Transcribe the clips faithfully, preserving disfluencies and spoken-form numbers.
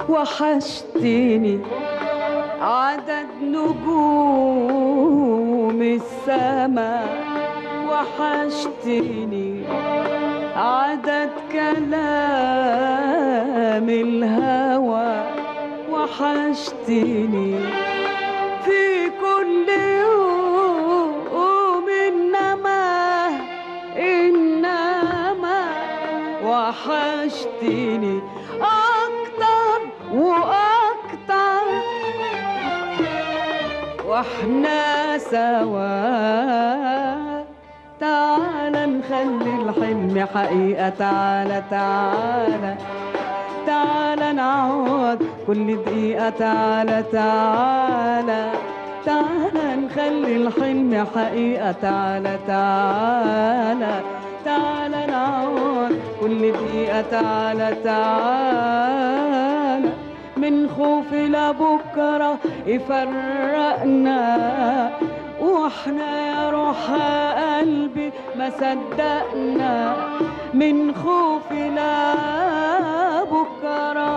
وحشتني عدد نجوم السماء، وحشتني عدد كلام الهوى، وحشتني في كل يوم إنما إنما وحشتني أكتر وأكتر وإحنا سوا. تعالى نخلي الحلم حقيقة، تعالى تعالى تعالى نعوض كل دقيقة، تعالى تعالى تعالى نخلي الحلم حقيقة، تعالى تعالى تعالى نعوض كل دقيقة، تعالى تعالى من خوف لبكرة يفرقنا، واحنا يا روح قلبي ما صدقنا، من خوف لبكرة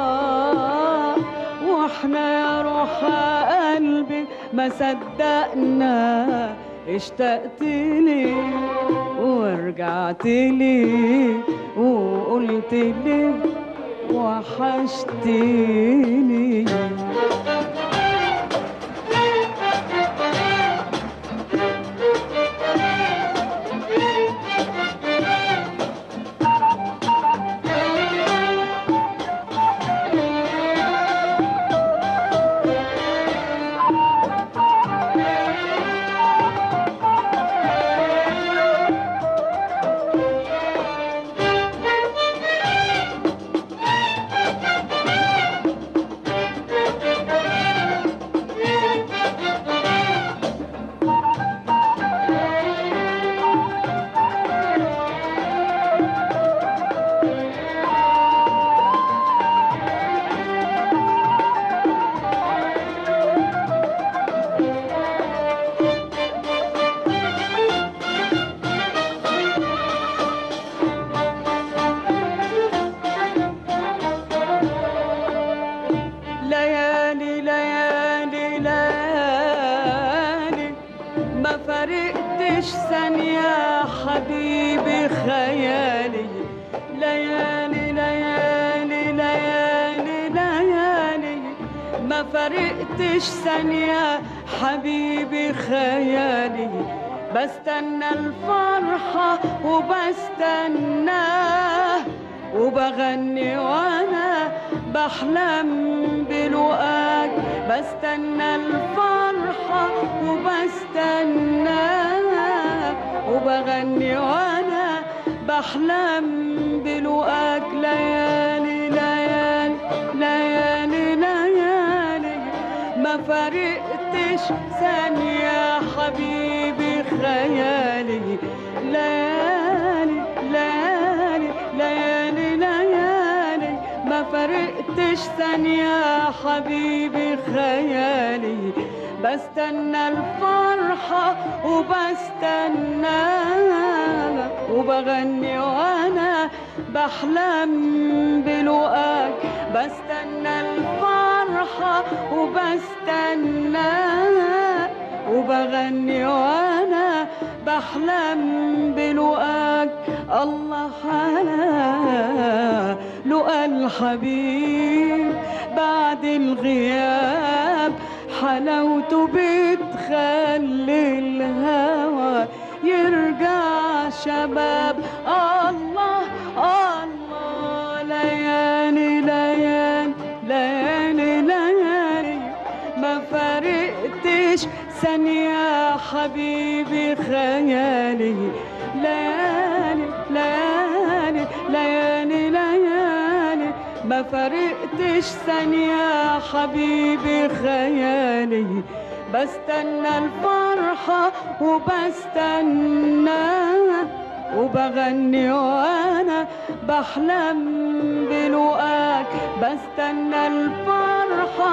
واحنا يا روح قلبي ما صدقنا. اشتقت لي ورجعت لي وقلت لي وحشتني. ثانية حبيبي خيالي، ليالي ليالي ليالي ليالي ما فرقتش ثانية حبيبي خيالي. بستنى الفرحة وبستناه وبغني وانا بحلم بلقاك. بستنى الفرحة وبستناه وبغني وانا بحلم بلقاك. ليالي ليالي ليالي ليالي ما فرقتش ثانية حبيبي خيالي. ليالي ليالي ليالي ليالي ما فرقتش ثانية حبيبي خيالي. بستنى الفرحة وبستناها وبغني وانا بحلم بلقاك. بستنى الفرحة وبستناها وبغني وانا بحلم بلقاك. الله على لقى الحبيب بعد الغياب، حلاوته بتخلي الهوى يرجع شباب. الله الله ليالي ليالي ليالي ليالي ما فرقتش ثانية حبيبي خيالي. ليالي ليالي ليالي ليالي ما فرقتش ثانية حبيبي خيالي. بستنى الفرحة وبستناها وبغني وانا بحلم بلقاك. بستنى الفرحة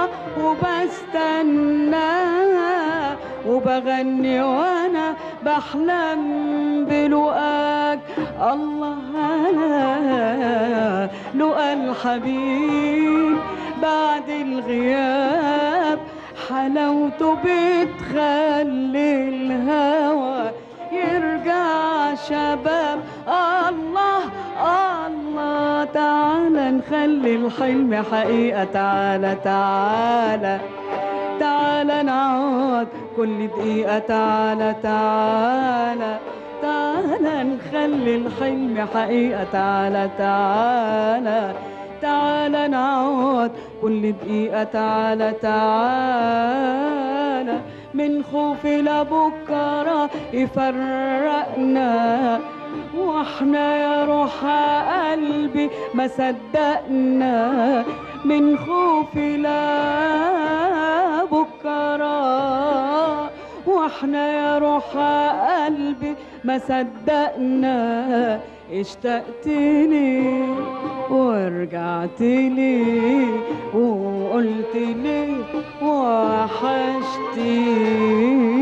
وبستناها وبغني وانا بحلم بلقاك. الله على لقى الحبيب بعد الغياب حلاوته بتخلي الهوى يرجع شباب. الله الله تعالى نخلي الحلم حقيقة، تعالى تعالى تعالى نعود كل دقيقة، تعالى تعالى تعالى نخلي الحلم حقيقة، تعالى تعالى تعالى نعود كل دقيقة، تعالى تعالى من خوف لبكرة يفرقنا، واحنا يا روح قلبي ما صدقنا، من خوف لبكرة واحنا يا روح قلبي ما صدقنا. اشتقت لي ورجعت لي وقلت لي وحشتي.